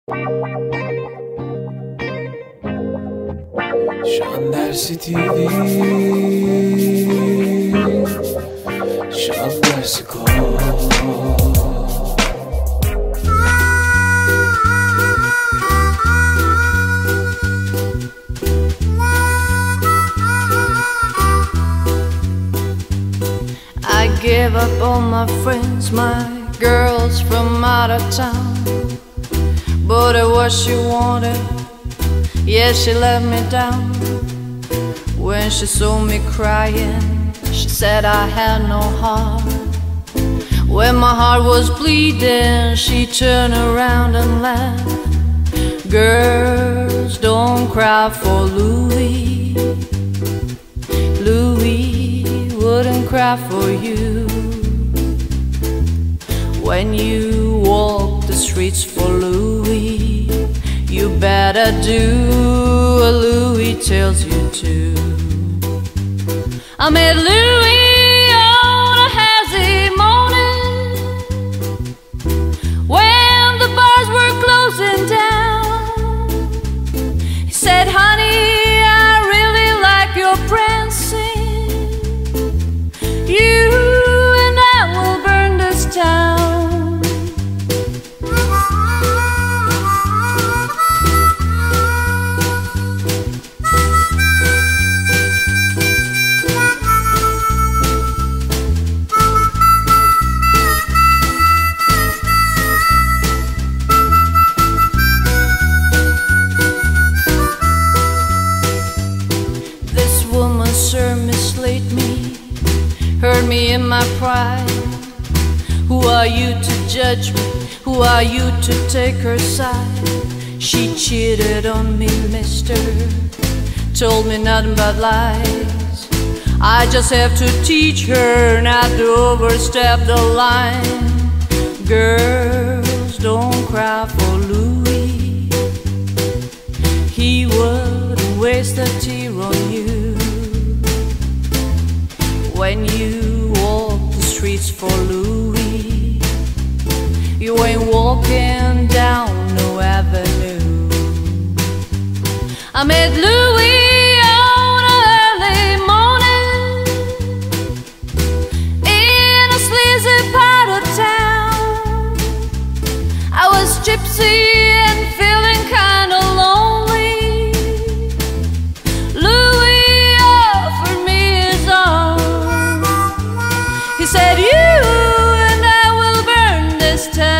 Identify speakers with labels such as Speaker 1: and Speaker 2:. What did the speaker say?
Speaker 1: Şan dersi TV, şan dersi kol.
Speaker 2: I gave up all my friends, my girls from out of town. But it was she wanted, yeah, she let me down. When she saw me crying, she said I had no heart. When my heart was bleeding, she turned around and laughed. Girls, don't cry for Louis. Louis wouldn't cry for you. When you walk the streets for Louis, you better do what Louis tells you to. I met Louis on a hazy morning when the bars were closing down. He said, honey, I really like your prancing. You and I will burn this town. Sir, mislaid me, hurt me in my pride. Who are you to judge me? Who are you to take her side? She cheated on me, mister, told me nothing but lies. I just have to teach her not to overstep the line. Girls, don't cry for Louis. He wouldn't waste a tear on you. When you walk the streets for Louis, you ain't walking down no avenue. I met Louis on an early morning in a sleazy part of town. I was gypsy and feeling kinda lonely. He said, you and I will burn this town.